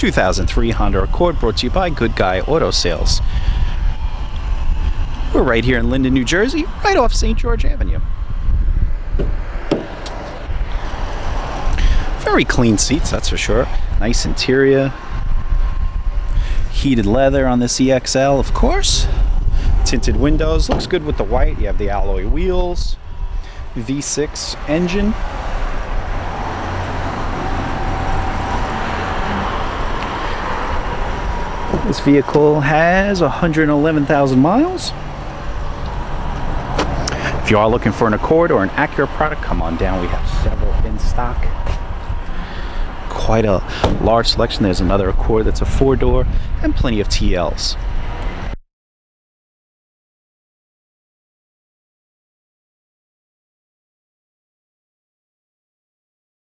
2003 Honda Accord, brought to you by Good Guy Auto Sales. We're right here in Linden, New Jersey, right off St. George Avenue. Very clean seats, that's for sure. Nice interior. Heated leather on this EXL, of course. Tinted windows, looks good with the white. You have the alloy wheels. V6 engine. This vehicle has 111,000 miles. If you are looking for an Accord or an Acura product, come on down. We have several in stock. Quite a large selection. There's another Accord that's a 4-door and plenty of TLs.